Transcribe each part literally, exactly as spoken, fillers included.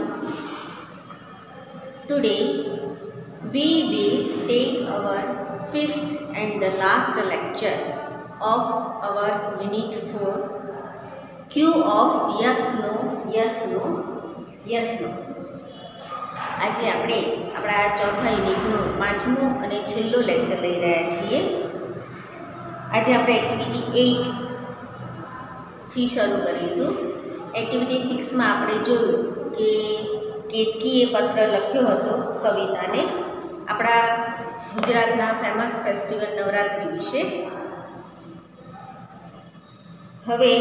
Today we will take our fifth and the last lecture of our unit four, Q of yes no yes no yes no. આજે આપણે આપણા ચોથા યુનિટનું પાંચમું અને છેલ્લું લેક્ચર લઈ રહ્યા છીએ. આજે આપણે એક્ટિવિટી એઇટ થી શરૂ કરીશું. એક્ટિવિટી સિક્સમાં આપણે જોયું કે કેતકીએ પત્ર લખ્યો હતો કવિતાને આપણા ગુજરાતના ફેમસ ફેસ્ટિવલ નવરાત્રિ વિશે. હવે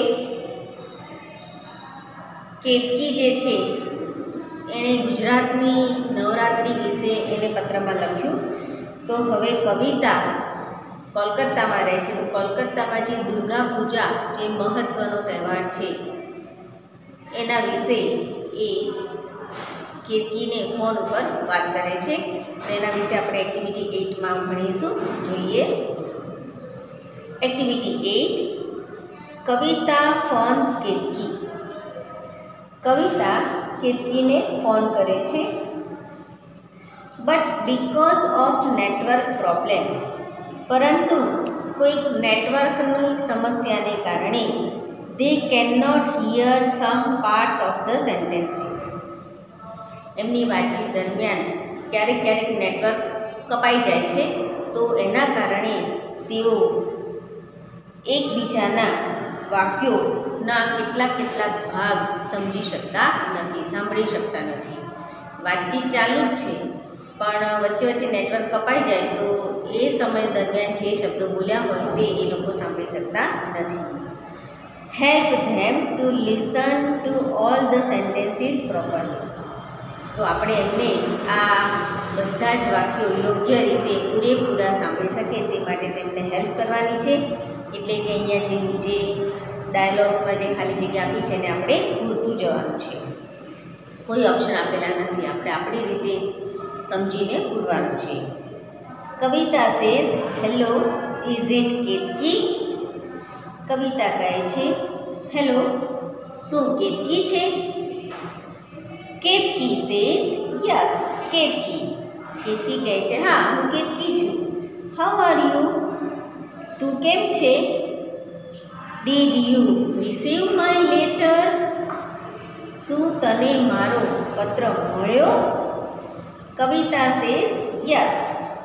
કેતકી જે છે એણે ગુજરાતની નવરાત્રિ વિશે એને પત્રમાં લખ્યું. તો હવે કવિતા કોલકાતામાં રહે છે, તો કોલકાતામાં જે દુર્ગા પૂજા જે મહત્ત્વનો તહેવાર છે એના વિશે એ કેતકીને ફોન ઉપર વાત કરે છે. તો એના વિશે આપણે એક્ટિવિટી એઇટમાં ભણીશું. જોઈએ activity eight, Kavita phones Ketaki. Kavita કેતકીને ફોન કરે છે. But because of network problem, પરંતુ કોઈક નેટવર્કની સમસ્યાને કારણે they can not hear some parts of the sentences. એમની વાતચીત દરમિયાન ક્યારેક ક્યારેક નેટવર્ક કપાઈ જાય છે, તો એના કારણે તેઓ એકબીજાના વાક્યોના કેટલાક કેટલાક ભાગ સમજી શકતા નથી, સાંભળી શકતા નથી. વાતચીત ચાલુ જ છે પણ વચ્ચે વચ્ચે નેટવર્ક કપાઈ જાય તો એ સમય દરમિયાન જે શબ્દો બોલ્યા હોય તે એ લોકો સાંભળી શકતા નથી. Help them to listen to all the sentences properly. તો આપણે એમને આ બધા જ વાક્યો યોગ્ય રીતે પૂરેપૂરા સાંભળી શકે તે માટે તેમને હેલ્પ કરવાની છે. એટલે કે અહીંયા જે નીચે ડાયલોગ્સમાં જે ખાલી જગ્યા આપી છે એને આપણે પૂરતું જવાનું છે. કોઈ ઓપ્શન આપેલા નથી, આપણે આપણી રીતે સમજીને પૂરવાનું છે. Kavita says hello is it Ketaki. Kavita કહે છે હેલો, શું કેતકી છે? Ketaki says yes Ketaki. કેતકી કહે છે હા, હું કેતકી છું. How are you? તું કેમ છે? Did you receive my letter? શું તને મારો પત્ર મળ્યો? Kavita says yes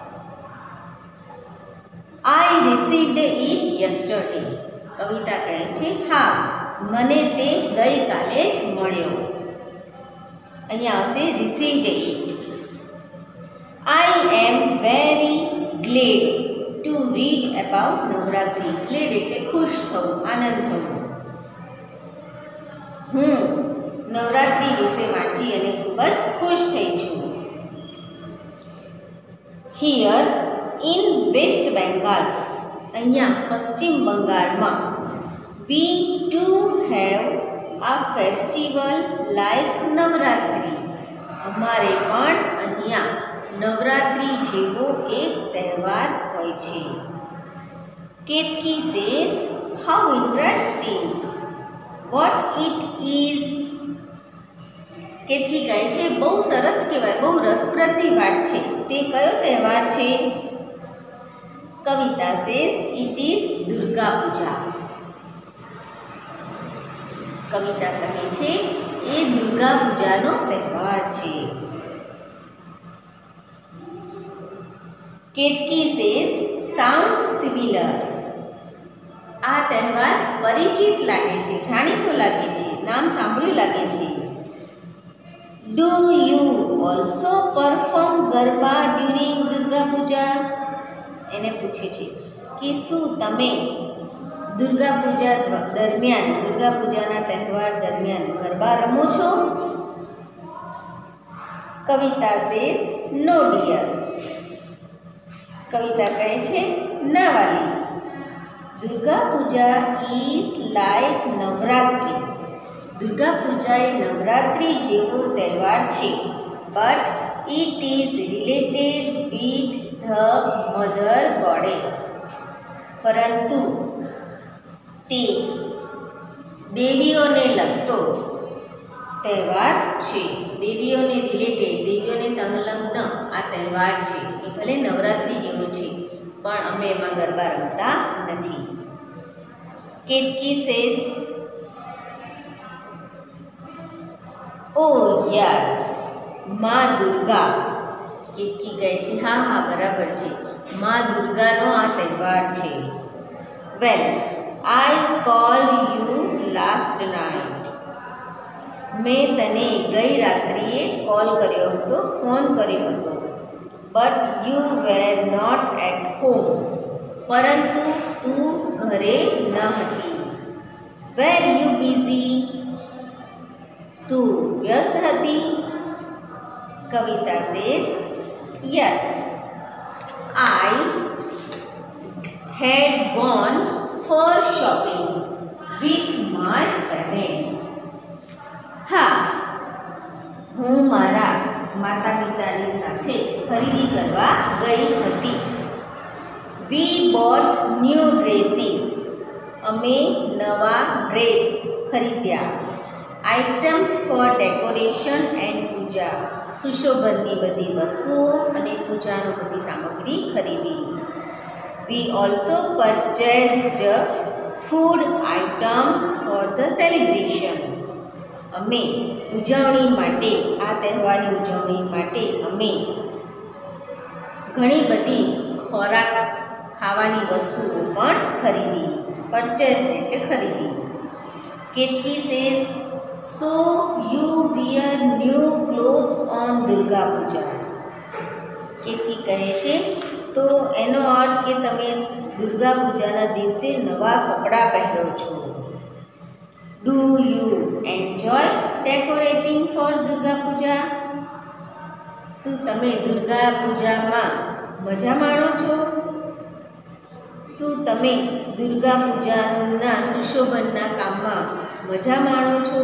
I received it yesterday. Kavita કહે છે હા, મને તે ગઈકાલે જ મળ્યો. અહીંયા આવશે received it. I am very glad to read about Navratri. Glad એટલે ખુશ થવું, આનંદ થવું. હું નવરાત્રિ વિશે વાંચી અને ખૂબ જ ખુશ થઈ છું. હિયર ઇન વેસ્ટ બેંગાલ, અહીંયા પશ્ચિમ બંગાળમાં, we too have a festival like Navratri. અમારે પણ અહીંયા નવરાત્રિ જેવો એક તહેવાર હોય છે. Ketaki says how interesting, what it is. કેતકી કહે છે બહુ સરસ કહેવાય, બહુ રસપ્રદની વાત છે. તે કયો તહેવાર છે? Kavita says it is Durga Puja. Kavita કહે છે એ દુર્ગા પૂજાનો તહેવાર છે. Ketaki says sounds similar. આ તહેવાર પરિચિત લાગે છે, જાણીતો લાગે છે, નામ સાંભળ્યું લાગે છે. Do you also perform garba during Durga Puja? એને પૂછે છે કે શું તમે દુર્ગા પૂજા દરમિયાન, દુર્ગા પૂજાના તહેવાર દરમિયાન ગરબા રમો છો? Kavita says no dear. કવિતા કહે છે ના વાલી, દુર્ગા પૂજા ઇઝ લાઈક નવરાત્રિ. દુર્ગા પૂજા એ નવરાત્રિ જેવો તહેવાર છે. But it is related with the mother goddess. પરંતુ તે દેવીઓને લગતો તહેવાર છે. દેવીઓને રિલેટેડ, દેવીઓને સંલગ્ન આ તહેવાર છે. એ ભલે નવરાત્રિ જેવો છે પણ અમે એમાં ગરબા રમતા નથી. કેતકી સેઝ, ઓ યસ, માં દુર્ગા. કેતકી કહે છે હા હા બરાબર છે, માં દુર્ગાનો આ તહેવાર છે. Well, I called you last night. મેં તને ગઈ રાત્રિએ કોલ કર્યો હતો, ફોન કર્યો હતો. But you were not at home. પરંતુ તું ઘરે ન હતી. Were you busy. તું વ્યસ્ત હતી. Kavita says yes, I had gone for shopping with my parents. હા, હું મારા માતા પિતાની સાથે ખરીદી કરવા ગઈ હતી. We bought new dresses. અમે નવા ડ્રેસ ખરીદ્યા. Items for decoration and puja. સુશોભનની બધી વસ્તુઓ અને પૂજાનો બધી સામગ્રી ખરીદી. We also purchased food items for the celebration. અમે ઉજવણી માટે, આ તહેવારની ઉજવણી માટે અમે ઘણી બધી ખોરાક, ખાવાની વસ્તુઓ પણ ખરીદી. પરચેસ એટલે ખરીદી. Ketaki says so you wear new clothes on Durga Puja. Ketaki કહે છે તો એનો અર્થ કે તમે દુર્ગા પૂજાના દિવસે નવા કપડાં પહેરો છો. Do you enjoy decorating for Durga Puja. શું તમે દુર્ગા પૂજામાં મજા માણો છો? શું તમે દુર્ગા પૂજાના સુશોભનના કામમાં મજા માણો છો?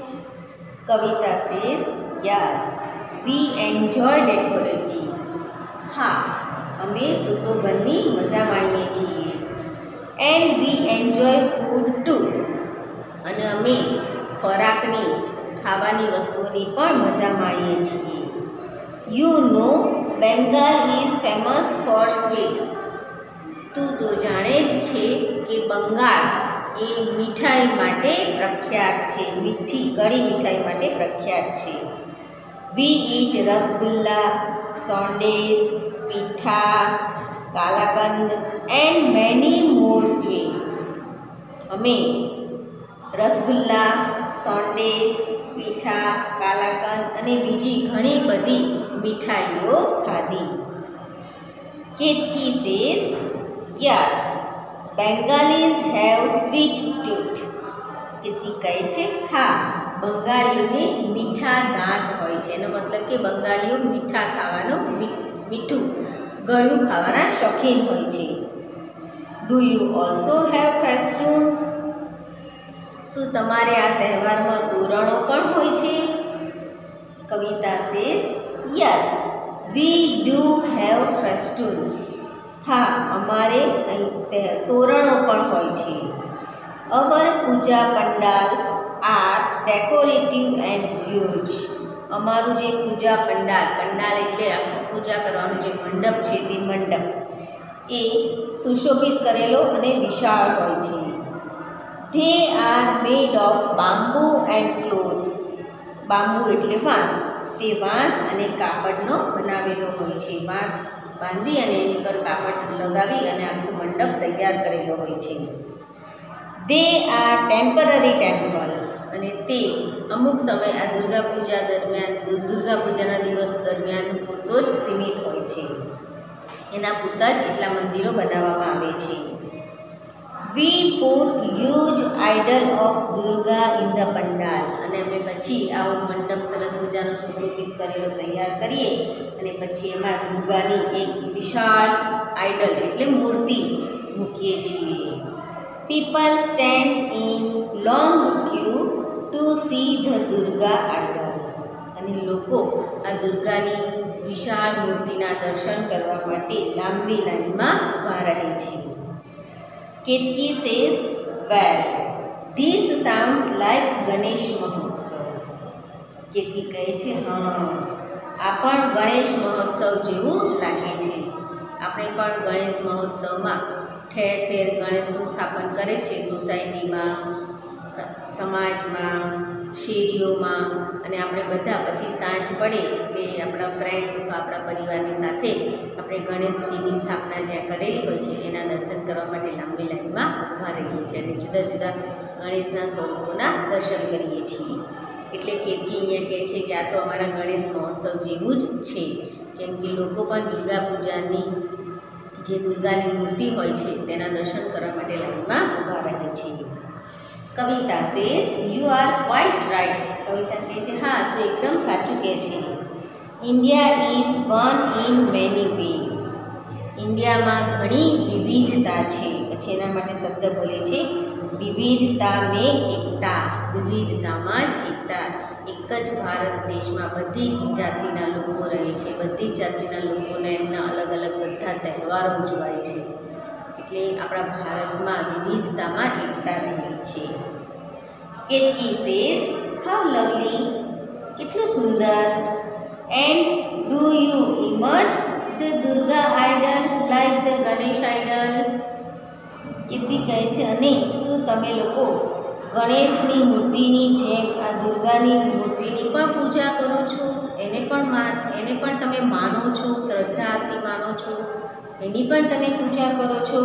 Kavita says yes, we enjoy decorating. હા, અમે સુશોભનની મજા માણીએ છીએ. And we enjoy food too. અને અમે ખોરાકની, ખાવાની વસ્તુઓની પણ મજા માણીએ છીએ. You know Bengal is famous for sweets. તું તો જાણે જ છે કે બંગાળ એ મીઠાઈ માટે પ્રખ્યાત છે, મીઠી કડી મીઠાઈ માટે પ્રખ્યાત છે. We eat rasgulla, sondesh, pitha, kalakand and many more sweets. અમે રસગુલ્લા, સોંડેસ, પીઠા, કાલાકંદ અને બીજી ઘણી બધી મીઠાઈઓ ખાધી. Ketaki says yes, Bengalis have sweet tooth. Ketaki કહે છે હા, બંગાળીઓને મીઠા દાંત હોય છે. એનો મતલબ કે બંગાળીઓ મીઠા ખાવાનું, મીઠું ગળ્યું ખાવાના શોખીન હોય છે. Do you also have festoons. શું તમારે આ તહેવારમાં તોરણો પણ હોય છે? Kavita says yes, we do have festoons. હા, અમારે અહીં તોરણો પણ હોય છે. Our puja pandals are decorative and huge. અમારું જે પૂજા પંડાલ, પંડાલ એટલે પૂજા કરવાનું જે મંડપ છે તે મંડપ એ સુશોભિત કરેલો અને વિશાળ હોય છે. They are made of bamboo and cloth. Bamboo એટલે વાંસ. તે વાંસ અને કાપડનો બનાવેલો હોય છે. વાંસ બાંધી અને એની પર કાપડ લગાવી અને આખું મંડપ તૈયાર કરેલો હોય છે. They are temporary temples. અને તે અમુક સમય આ દુર્ગા પૂજા દરમિયાન, દુર્ગા પૂજાના દિવસ દરમિયાન પૂરતો જ સીમિત હોય છે. એના પૂરતા જ એટલા મંદિરો બનાવવામાં આવે છે. We put huge idol of Durga in the pandal. અને અમે પછી આવો મંડપ સરસ મજાનો સુશોભિત કરેલો તૈયાર કરીએ અને પછી એમાં દુર્ગાની એક વિશાળ આઇડલ એટલે મૂર્તિ મૂકીએ છીએ. People stand in long queue to see the Durga idol. અને લોકો આ દુર્ગાની વિશાળ મૂર્તિના દર્શન કરવા માટે લાંબી લાઈનમાં ઊભા રહે છે. Ketaki says well, this sounds like Ganesh Mahotsav. Ketaki કહે છે હા, આ પણ ગણેશ મહોત્સવ જેવું લાગે છે. આપણે પણ ગણેશ મહોત્સવમાં ઠેર ઠેર ગણેશનું સ્થાપન કરે છે, સોસાયટીમાં, સમાજમાં, શેરીઓમાં, અને આપણે બધા પછી સાંજ પડે એટલે આપણા ફ્રેન્ડ્સ અથવા આપણા પરિવારની સાથે આપણે ગણેશજીની સ્થાપના જ્યાં કરેલી હોય છે એના દર્શન કરવા માટે લાંબી લાઈનમાં ઊભા રહીએ છીએ અને જુદા જુદા ગણેશના સ્વરૂપોના દર્શન કરીએ છીએ. એટલે કેતકી અહીંયા કહે છે કે આ તો અમારા ગણેશ મહોત્સવ જેવું જ છે, કેમ કે લોકો પણ દુર્ગા પૂજાની જે દુર્ગાની મૂર્તિ હોય છે તેના દર્શન કરવા માટે લાઈનમાં ઊભા રહે છે. Kavita says you are quite right. Kavita કહે છે હા, તો એકદમ સાચું કહે છે. India is one in many ways. ઇન્ડિયામાં ઘણી વિવિધતા છે. પછી એના માટે શબ્દ બોલે છે વિવિધતા મેં એકતા. વિવિધતામાં જ એકતા. એક જ ભારત દેશમાં બધી જ જાતિના લોકો રહે છે. બધી જ જાતિના લોકોને એમના અલગ અલગ બધા તહેવારો ઉજવાય છે. એટલે આપણા ભારતમાં વિવિધતામાં એકતા રહેલી છે. Ketaki says how lovely. કેટલું સુંદર. And do you immerse the Durga idol like the Ganesh idol. Ketaki કહે છે અને શું તમે લોકો ગણેશની મૂર્તિની જેમ આ દુર્ગાની મૂર્તિની પણ પૂજા કરો છો? એને પણ માન એને પણ તમે માનો છો, શ્રદ્ધાથી માનો છો, એની પણ તમે પૂજા કરો છો?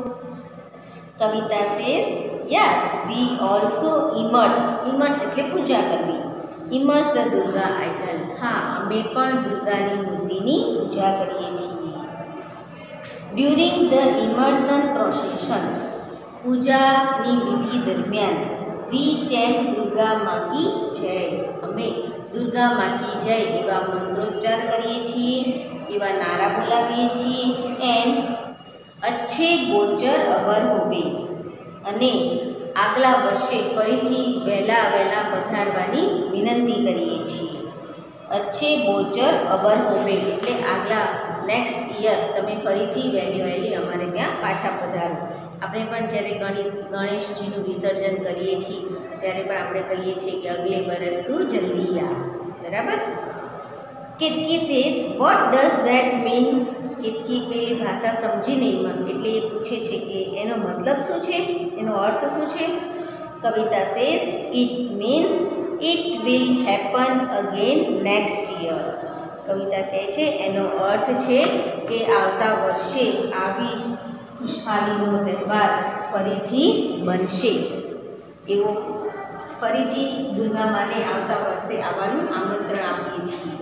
Kavita says yes we also immerse. Immerse એટલે પૂજા કરવી. Immerse the Durga idol. હા, અમે પણ દુર્ગાની મૂર્તિની પૂજા કરીએ છીએ. During the immersion procession. પૂજાની વિધિ દરમિયાન વી ચેન્ટ દુર્ગા માકી જય. અમે દુર્ગા માકી જય એવા મંત્રોચ્ચાર કરીએ છીએ, એવા નારા બોલાવીએ છીએ. એન્ડ અચ્છે ગોચર અબર હોબે. અને આગલા વર્ષે ફરીથી વહેલા વહેલા પધારવાની વિનંતી કરીએ છીએ. અચ્છે ગોચર અબર હોબે એટલે આગલા નેક્સ્ટ યર તમે ફરીથી વહેલી વહેલી અમારે ત્યાં પાછા પધારો. આપણે પણ જ્યારે ગણિત ગણેશજીનું વિસર્જન કરીએ છીએ ત્યારે પણ આપણે કહીએ છીએ કે અગલે બરસ તું જલ્દી આ. બરાબર. Ketaki says what does that mean. Ketaki પેલી ભાષા સમજી નહીં એટલે એ પૂછે છે કે એનો મતલબ શું છે, એનો અર્થ શું છે? Kavita says it means it will happen again next year. Kavita કહે છે એનો અર્થ છે કે આવતા વર્ષે આવી જ ખુશહાલીનો તહેવાર ફરીથી બનશે. એવો ફરીથી દુર્ગા માને આવતા વર્ષે આવવાનું આમંત્રણ આપીએ છીએ.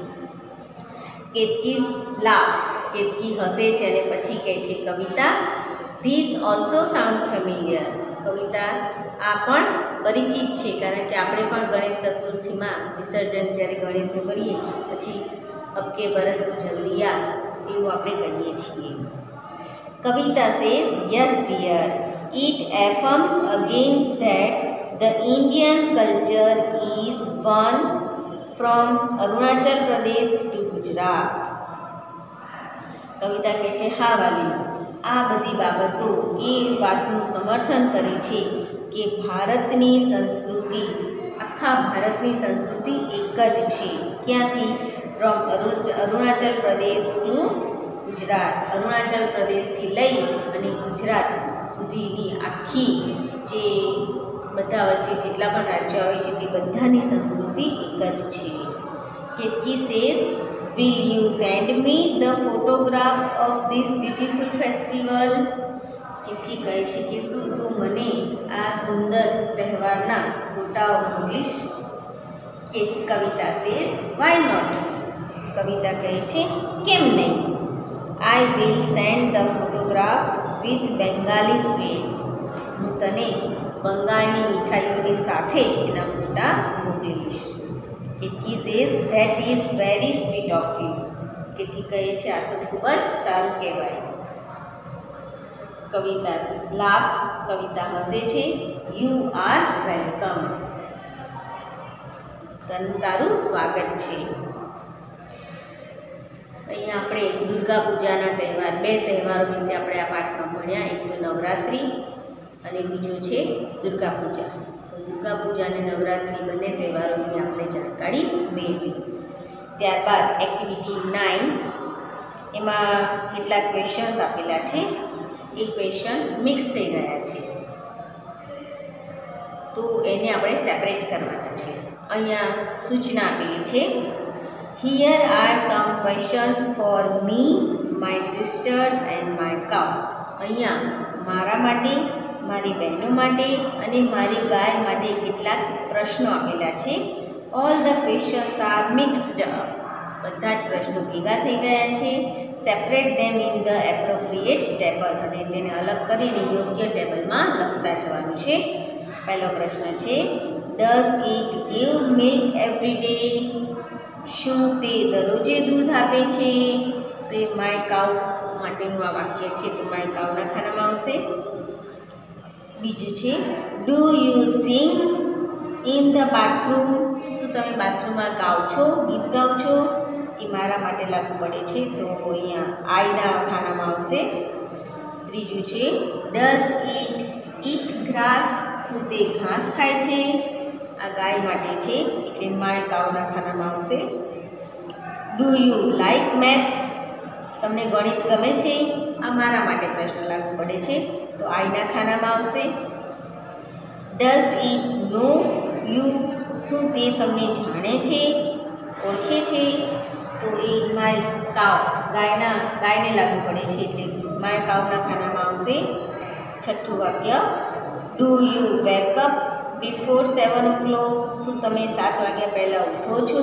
કેતકી લાફ્સ. કેતકી હસે છે અને પછી કહે છે Kavita this also sound familiar. Kavita આ પણ પરિચિત છે, કારણ કે આપણે પણ ગણેશ ચતુર્થીમાં વિસર્જન જ્યારે ગણેશનું કરીએ પછી અબકે બરસ તું જલ્દી આ એવું આપણે કહીએ છીએ. Kavita says yes dear it affirms again that the Indian culture is one from Arunachal Pradesh to Gujarat. કવિતા કહે છે હા વાલી, આ બધી બાબતો એ વાતનું સમર્થન કરે છે કે ભારતની સંસ્કૃતિ, આખા ભારતની સંસ્કૃતિ એક જ છે. ક્યાંથી? From Arunachal Pradesh to Gujarat. અરુણાચલ પ્રદેશથી લઈ અને ગુજરાત સુધીની આખી જે બધા વચ્ચે જેટલા પણ રાજ્યો આવે છે તે બધાની સંસ્કૃતિ એક જ છે. Ketaki says will you send me the photographs of this beautiful festival. Ketaki કહે છે કે શું તું મને આ સુંદર તહેવારના ફોટાઓ મોકલીશ? કે Kavita says why not. Kavita કહે છે કેમ નહીં? I will send the photographs with Bengali sweets. હું તને બંગાળની મીઠાઈઓની સાથે એના ફોટા મોકલીશ. Ketaki says that is very sweet of you. Ketaki કહે છે આ તો ખૂબ જ સારું કહેવાય. કવિતા લાફ્સ. કવિતા હસે છે. You are welcome. તન તારું સ્વાગત છે. અહીંયા આપણે દુર્ગા પૂજાના તહેવાર, બે તહેવારો વિશે આપણે આ પાઠમાં ભણ્યા. એક તો નવરાત્રિ અને બીજો છે દુર્ગા પૂજા. તો દુર્ગા પૂજા અને નવરાત્રિ બંને તહેવારોની આપણે જાણકારી મેળવી. ત્યારબાદ એક્ટિવિટી નાઇન, એમાં કેટલાક ક્વેશ્ચન્સ આપેલા છે. એ ક્વેશ્ચન મિક્સ થઈ ગયા છે, તો એને આપણે સેપરેટ કરવાના છે. અહીંયા સૂચના આપેલી છે. Here are some questions for me, my sisters and my cow. અહીંયા મારા માટે, મારી બહેનો માટે અને મારી ગાય માટે કેટલાક પ્રશ્નો આપેલા છે. All the questions are mixed up. બધા જ પ્રશ્નો ભેગા થઈ ગયા છે. Separate them in the appropriate table, અને તેને અલગ કરીને યોગ્ય ટેબલમાં લખતા જવાનું છે. પહેલો પ્રશ્ન છે, does it give milk every day? શું તે દરરોજે દૂધ આપે છે? તો એ માય કાઉ માટેનું આ વાક્ય છે, તો માય કાઉના ખાનામાં આવશે. બીજું છે, do you sing in the bathroom? શું તમે બાથરૂમમાં ગાઓ છો, ગીત ગાઓ છો? એ મારા માટે લાગુ પડે છે, તો અહીંયા આઈના ખાનામાં આવશે. ત્રીજું છે, ડઝ ઇટ ઇટ ગ્રાસ? શું તે ઘાસ ખાય છે? આ ગાય માટે છે, એટલે માય કાઉના ખાનામાં આવશે. Do you like maths? તમને ગણિત ગમે છે? આ મારા માટે પ્રશ્ન લાગુ પડે છે, તો આઈના ખાનામાં આવશે. Does it know you? શું તે તમને જાણે છે, ઓળખે છે? તો એ માય કાઉ ગાયના ગાયને લાગુ પડે છે, એટલે માય કાઉના ખાનામાં આવશે. છઠ્ઠું વાક્ય, do you wake up before seven o'clock? શું તમે સાત વાગ્યા પહેલાં ઉઠો છો?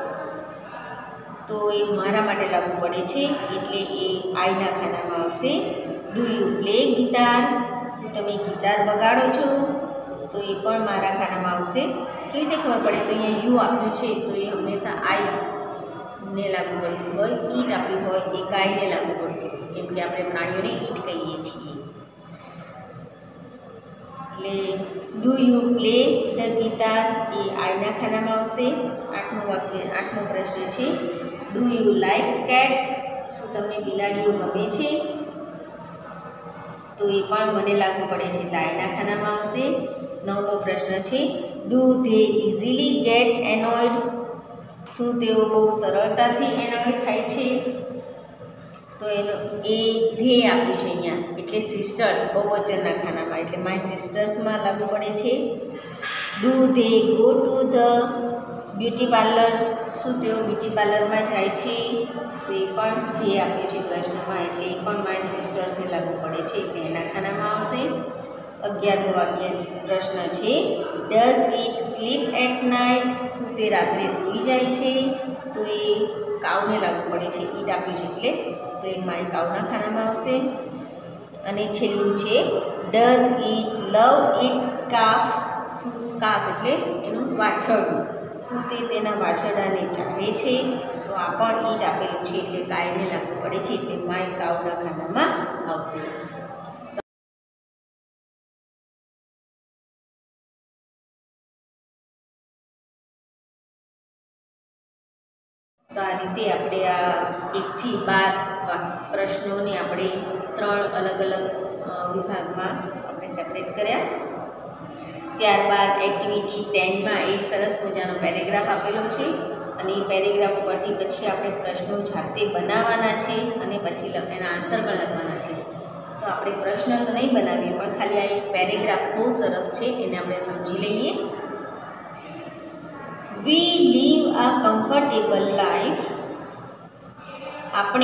તો એ મારા માટે લાગુ પડે છે, એટલે એ આઈના ખાનામાં આવશે. Do you play guitar? શું તમે ગિટાર વગાડો છો? તો એ પણ મારા ખાનામાં આવશે. કેવી રીતે ખબર પડે? તો અહીંયા યુ આપ્યું છે, તો એ હંમેશા આઈને લાગુ પડતું હોય. ઈટ આપ્યું હોય એ ગાયને લાગુ પડતું, કેમ કે આપણે પ્રાણીઓને ઈટ કહીએ છીએ. એટલે do you play the guitar? એ આઈના ખાનામાં આવશે. આઠમું વાક્ય આઠમો પ્રશ્ન છે, ડુ યુ લાઇક કેટ્સ? શું તમને બિલાડીઓ ગમે છે? તો એ પણ મને લાગુ પડે છે, એટલે આઈના ખાનામાં આવશે. નવમો પ્રશ્ન છે, do they easily get annoyed? શું તેઓ બહુ સરળતાથી એનોયડ થાય છે? તો એનો એ ધે આપ્યું છે અહીંયા, એટલે સિસ્ટર્સ બહુવચનના ખાનામાં, એટલે માય સિસ્ટર્સમાં લાગુ પડે છે. Do they go to the beauty parlour? શું તેઓ બ્યુટી પાર્લરમાં જાય છે? તો એ પણ ધે આપ્યું છે પ્રશ્નમાં, એટલે એ પણ માય સિસ્ટર્સને લાગુ પડે છે, એટલે એના ખાનામાં આવશે. અગિયારમો વાક્ય પ્રશ્ન છે, does it sleep at night? શું તે રાત્રે સૂઈ જાય છે? તો એ કાઉને લાગુ પડે છે, ઈટ આપ્યું છે એટલે, તો એ માય કાઉના ખાનામાં આવશે. અને છેલ્લું છે, does it love its calf? શું કાફ એટલે એનું વાછરડું? શું તે તેના વાછરડાને ચાવે છે? તો આ પણ ઈટ આપેલું છે, એટલે કાયને લાગુ પડે છે, એટલે માય કાઉના ખાનામાં આવશે. તો આ રીતે આપણે આ એકથી બાર પ્રશ્નોને આપણે ત્રણ અલગ અલગ વિભાગમાં આપણે સેપરેટ કર્યા. ત્યારબાદ એક્ટિવિટી ટેનમાં એક સરસ મજાનો પેરેગ્રાફ આપેલો છે, અને એ પેરેગ્રાફ પરથી પછી આપણે પ્રશ્નો જાતે બનાવવાના છે, અને પછી એના આન્સર પણ લખવાના છે. તો આપણે પ્રશ્ન તો નહીં બનાવીએ, પણ ખાલી આ એક પેરેગ્રાફ બહુ સરસ છે, એને આપણે સમજી લઈએ. We live a comfortable life? આપણે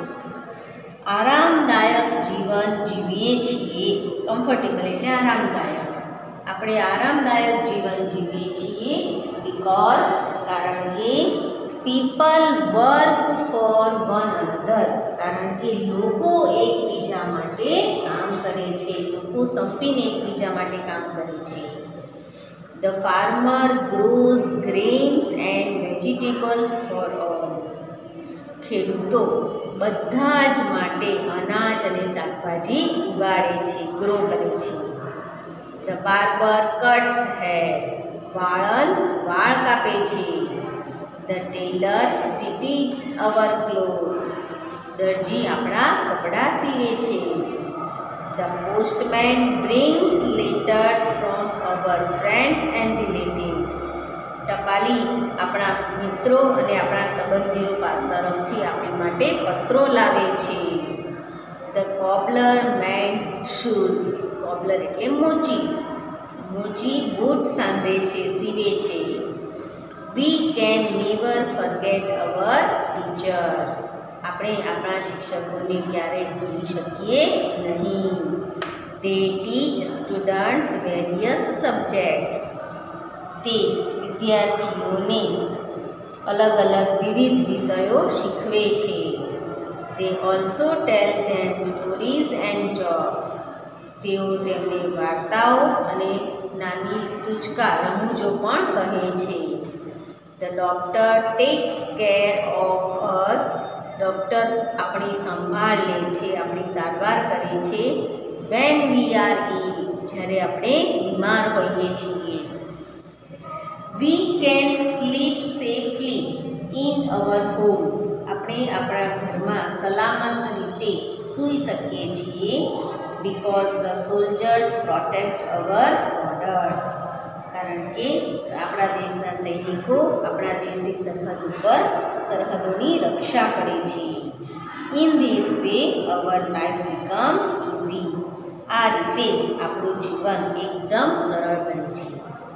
આરામદાયક જીવન જીવીએ છીએ. કમ્ફર્ટેબલ એટલે આરામદાયક. આપણે આરામદાયક જીવન જીવીએ છીએ બીકોઝ કારણ કે people work for one another, કારણ કે લોકો એકબીજા માટે કામ કરે છે, લોકો સંપીને એકબીજા માટે કામ કરે છે. The farmer grows grains and vegetables for all. ખેડૂતો બધા જ માટે અનાજ અને શાકભાજી ઉગાડે છે, ગ્રો કરે છે. The barber cuts hair. વાળંદ વાળ કાપે છે. The tailor stitches our clothes. દરજી આપણા કપડાં સીવે છે. The postman brings letters from our friends and relatives. ટપાલી આપણા મિત્રો અને આપણા સંબંધીઓ તરફથી આપણી માટે પત્રો લાવે છે. The cobbler mends shoes. Cobbler એટલે મોચી. મોચી બૂટ સાંધે છે, સીવે છે. We can never forget our teachers. આપણે આપણા શિક્ષકોને ક્યારેય ભૂલી શકીએ નહીં. They teach students various subjects. તે વિદ્યાર્થીઓને અલગ અલગ વિવિધ વિષયો શીખવે છે. They also tell them stories and jokes. તેઓ તેમને વાર્તાઓ અને નાની ટૂચકા રમૂજો પણ કહે છે. The doctor takes care of us. Doctor આપણી સંભાળ લે છે, આપણી સારવાર કરે છે. When we are ill. જ્યારે આપણે બીમાર હોઈએ છીએ. We can sleep safely in our homes. આપણે આપણા ઘરમાં સલામત રીતે સૂઈ શકીએ છીએ. Because the soldiers protect our borders. કારણ કે આપણા દેશના સૈનિકો આપણા દેશની સરહદ ઉપર સરહદોની રક્ષા કરે છે. In this way our life becomes easy. આ રીતે આપણું જીવન એકદમ સરળ બને છે.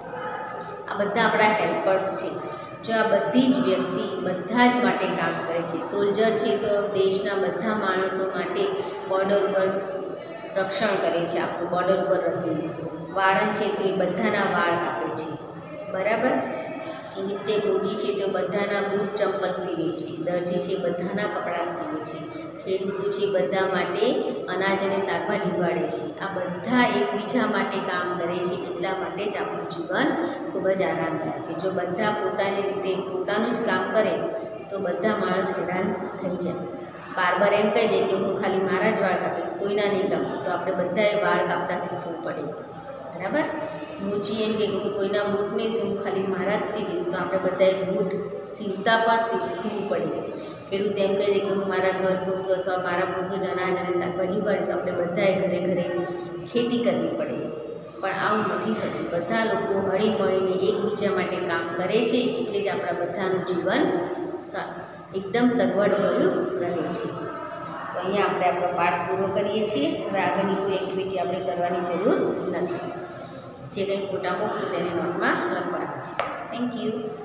આ બધા આપણા હેલ્પર્સ છે. જો આ બધી જ વ્યક્તિ બધા જ માટે કામ કરે છે. સોલ્જર છે તો દેશના બધા માણસો માટે બોર્ડર પર રક્ષણ કરે છે, આપણું બોર્ડર પર રહીને. વાળંદ છે તો એ બધાના વાળ કાપે છે, બરાબર. એવી રીતે મોચી છે તો બધાના બૂટ ચંપલ સીવે છે. દરજી છે બધાના કપડાં સીવે છે. ખેડૂતો છે બધા માટે અનાજ અને શાકભાજી ઉગાડે છે. આ બધા એકબીજા માટે કામ કરે છે. એટલા માટે જ આપણું જીવન ખૂબ જ આરામદાયક છે. જો બધા પોતાની રીતે પોતાનું જ કામ કરે તો બધા માણસ હેરાન થઈ જાય. બાર્બર એમ કહી દે કે હું ખાલી મારા જ વાળ કાપીશ, કોઈના નહીં કાપું, તો આપણે બધાએ વાળ કાપતા શીખવું પડે, બરાબર. મોચી એમ કે હું કોઈના બૂટ નહીં સીવું, ખાલી મારા જ સીવીશ, તો આપણે બધાએ બૂટ સીવતા પણ શીખવું પડે. ખેડૂત એમ કહી દે કે હું મારા ઘર પૂરતું અથવા મારા પૂરતું જ અનાજ અને શાકભાજી ઉગાડીશ, તો આપણે બધાએ ઘરે ઘરે ખેતી કરવી પડે. પણ આવું નથી થતું. બધા લોકો હળી મળીને એકબીજા માટે કામ કરે છે. એટલે જ આપણા બધાનું જીવન એકદમ સગવડભર્યું રહે છે. તો અહીંયા આપણે આપણો પાઠ પૂરો કરીએ છીએ. હવે આગળની કોઈ એક્ટિવિટી આપણે કરવાની જરૂર નથી. જે કંઈ ફોટા મોકલું તેને નોટમાં લખવાના છે. Thank you.